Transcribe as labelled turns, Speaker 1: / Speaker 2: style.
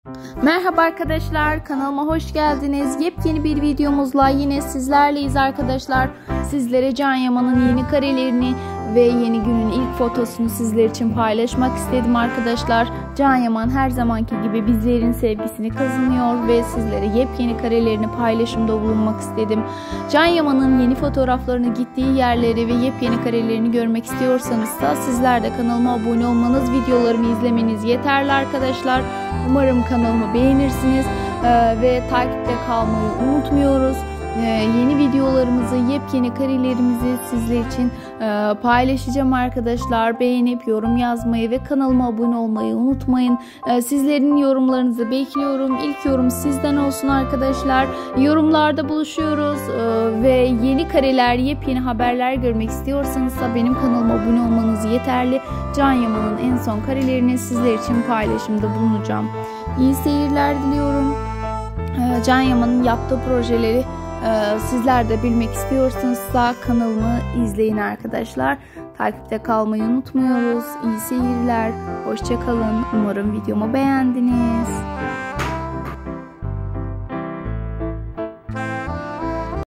Speaker 1: Merhaba arkadaşlar, kanalıma hoş geldiniz. Yepyeni bir videomuzla yine sizlerleyiz arkadaşlar. Sizlere Can Yaman'ın yeni karelerini ve yeni günün ilk fotosunu sizler için paylaşmak istedim arkadaşlar. Can Yaman her zamanki gibi bizlerin sevgisini kazanıyor ve sizlere yepyeni karelerini paylaşımda bulunmak istedim. Can Yaman'ın yeni fotoğraflarını, gittiği yerleri ve yepyeni karelerini görmek istiyorsanız da sizler de kanalıma abone olmanız, videolarımı izlemeniz yeterli arkadaşlar. Umarım kanalımı beğenirsiniz ve takipte kalmayı unutmuyoruz. Yeni videolarımızı, yepyeni karelerimizi sizler için paylaşacağım arkadaşlar. Beğenip yorum yazmayı ve kanalıma abone olmayı unutmayın. Sizlerin yorumlarınızı bekliyorum. İlk yorum sizden olsun arkadaşlar. Yorumlarda buluşuyoruz ve yeni kareler, yepyeni haberler görmek istiyorsanız da benim kanalıma abone olmanız yeterli. Can Yaman'ın en son karelerini sizler için paylaşımda bulunacağım. İyi seyirler diliyorum. Can Yaman'ın yaptığı projeleri sizler de bilmek istiyorsanızsa kanalımı izleyin arkadaşlar. Takipte kalmayı unutmuyoruz. İyi seyirler. Hoşça kalın. Umarım videomu beğendiniz.